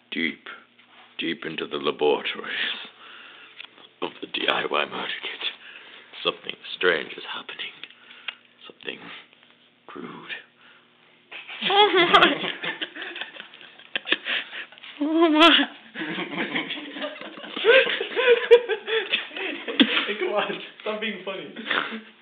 deep, deep into the laboratories of the DIY murder kit. Something strange is happening. Something crude. Oh my! Oh my! Hey, come on, stop being funny.